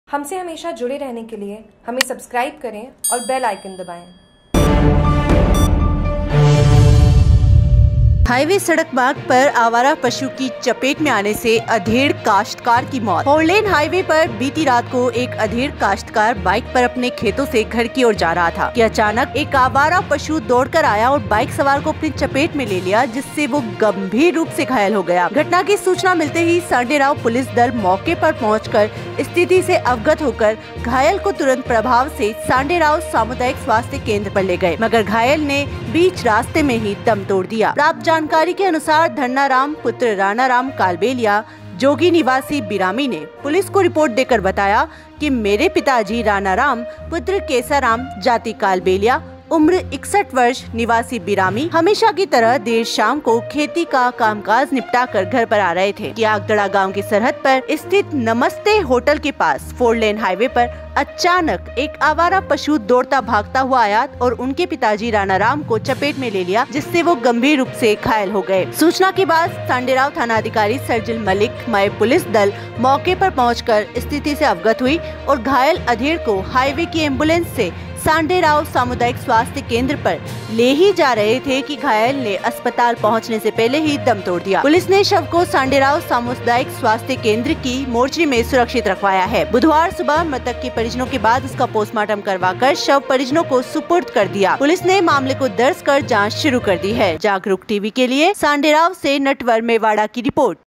हमसे हमेशा जुड़े रहने के लिए हमें सब्सक्राइब करें और बेल आइकन दबाएं। हाईवे सड़क मार्ग पर आवारा पशु की चपेट में आने से अधेड़ काश्तकार की मौत। 4 लेन हाईवे पर बीती रात को एक अधेड़ काश्तकार बाइक पर अपने खेतों से घर की ओर जा रहा था कि अचानक एक आवारा पशु दौड़कर आया और बाइक सवार को अपनी चपेट में ले लिया, जिससे वो गंभीर रूप से घायल हो गया। घटना की सूचना मिलते ही सांडेराव पुलिस दल मौके पर पहुंचकर स्थिति से अवगत होकर घायल को तुरंत प्रभाव से सांडेराव सामुदायिक स्वास्थ्य केंद्र पर ले गए, मगर घायल ने बीच रास्ते में ही दम तोड़ दिया। प्राप्त जानकारी के अनुसार धन्नाराम पुत्र रानाराम कालबेलिया जोगी निवासी बिरामी ने पुलिस को रिपोर्ट देकर बताया कि मेरे पिताजी रानाराम पुत्र केसाराम जाति कालबेलिया उम्र 61 वर्ष निवासी बिरामी हमेशा की तरह देर शाम को खेती का कामकाज निपटाकर घर पर आ रहे थे कि आगदड़ा गांव की सरहद पर स्थित नमस्ते होटल के पास 4 लेन हाईवे पर अचानक एक आवारा पशु दौड़ता भागता हुआ आया और उनके पिताजी रानाराम को चपेट में ले लिया, जिससे वो गंभीर रूप से घायल हो गए। सूचना के बाद सांडेराव थानाधिकारी सर्जिल मलिक मय पुलिस दल मौके पर पहुंचकर स्थिति से अवगत हुई और घायल अधेड़ को हाईवे की एम्बुलेंस से सांडेराव सामुदायिक स्वास्थ्य केंद्र पर ले ही जा रहे थे कि घायल ने अस्पताल पहुंचने से पहले ही दम तोड़ दिया। पुलिस ने शव को सांडेराव सामुदायिक स्वास्थ्य केंद्र की मोर्चरी में सुरक्षित रखवाया है। बुधवार सुबह मृतक के परिजनों के बाद उसका पोस्टमार्टम करवाकर शव परिजनों को सुपुर्द कर दिया। पुलिस ने मामले को दर्ज कर जाँच शुरू कर दी है। जागरूक टीवी के लिए सांडेराव से नटवर मेवाड़ा की रिपोर्ट।